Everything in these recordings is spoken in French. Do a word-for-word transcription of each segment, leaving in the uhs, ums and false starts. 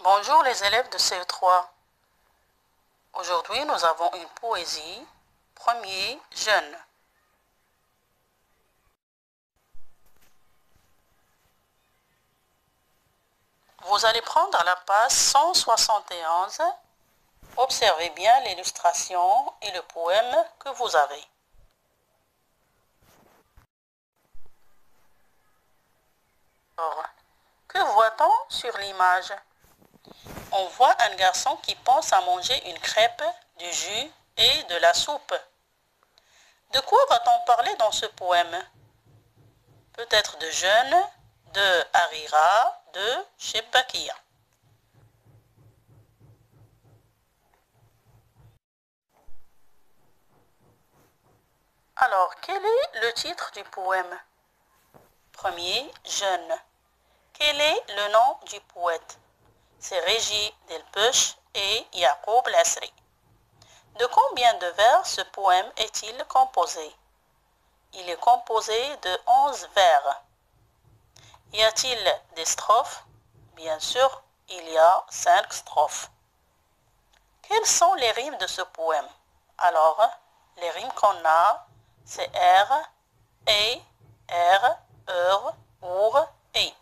Bonjour les élèves de C E trois. Aujourd'hui, nous avons une poésie, premier jeune. Vous allez prendre la page cent soixante et onze. Observez bien l'illustration et le poème que vous avez. Alors, que voit-on sur l'image? On voit un garçon qui pense à manger une crêpe, du jus et de la soupe. De quoi va-t-on parler dans ce poème? Peut-être de jeûne, de harira, de shebakia. Alors, quel est le titre du poème? Premier, jeûne. Quel est le nom du poète? C'est Régis Delpech et Yacoub Lasri. De combien de vers ce poème est-il composé? Il est composé de onze vers. Y a-t-il des strophes? Bien sûr, il y a cinq strophes. Quelles sont les rimes de ce poème? Alors, les rimes qu'on a, c'est R, E, R, EUR, OUR, E.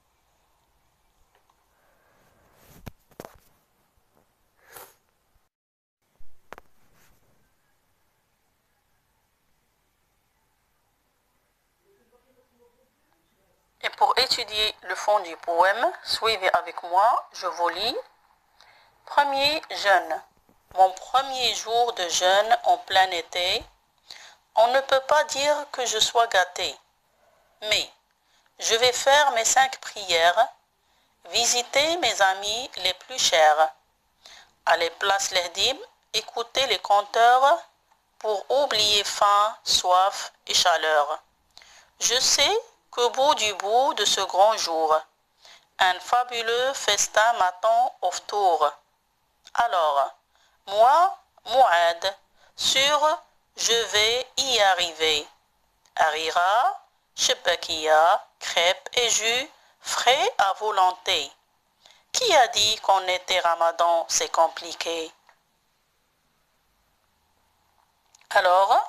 Et pour étudier le fond du poème, suivez avec moi, je vous lis. Premier jeûne. Mon premier jour de jeûne en plein été, on ne peut pas dire que je sois gâté. Mais je vais faire mes cinq prières, visiter mes amis les plus chers, aller place l'Ehdim, écouter les conteurs pour oublier faim, soif et chaleur. Je sais qu'au bout du bout de ce grand jour, un fabuleux festin m'attend au tour. Alors, moi, Mouad, sûr, je vais y arriver. Harira, shebakia, crêpes et jus, frais à volonté. Qui a dit qu'en été ramadan, c'est compliqué? Alors,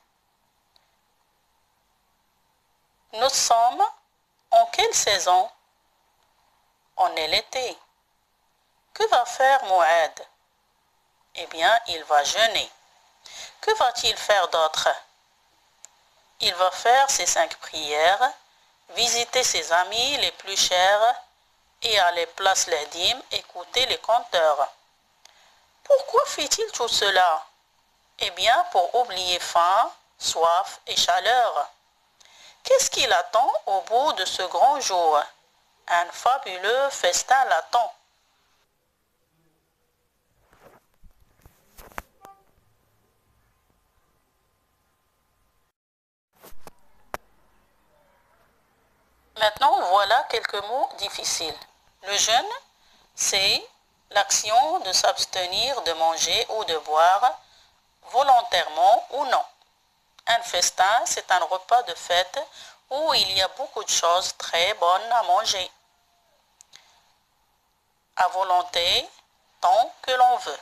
nous sommes en quelle saison? On est l'été. Que va faire Mouad? Eh bien, il va jeûner. Que va-t-il faire d'autre? Il va faire ses cinq prières, visiter ses amis les plus chers et aller place l'Ehdim écouter les conteurs. Pourquoi fait-il tout cela? Eh bien, pour oublier faim, soif et chaleur. Qu'est-ce qu'il attend au bout de ce grand jour? Un fabuleux festin l'attend. Maintenant, voilà quelques mots difficiles. Le jeûne, c'est l'action de s'abstenir de manger ou de boire, volontairement ou non. Un festin, c'est un repas de fête où il y a beaucoup de choses très bonnes à manger. À volonté, tant que l'on veut.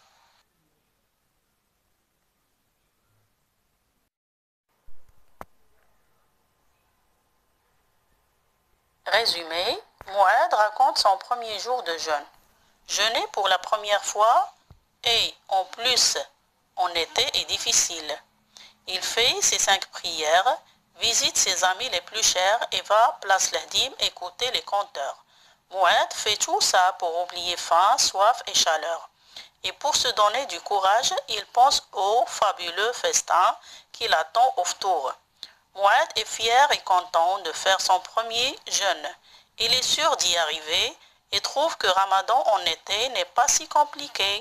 Résumé, Mouad raconte son premier jour de jeûne. Jeûner pour la première fois et en plus en été est difficile. Il fait ses cinq prières, visite ses amis les plus chers et va place l'Ehdim écouter les conteurs. Mouad fait tout ça pour oublier faim, soif et chaleur. Et pour se donner du courage, il pense au fabuleux festin qui l'attend au tour. Mouad est fier et content de faire son premier jeûne. Il est sûr d'y arriver et trouve que Ramadan en été n'est pas si compliqué.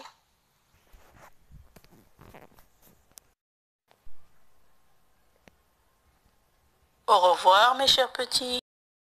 Au revoir mes chers petits.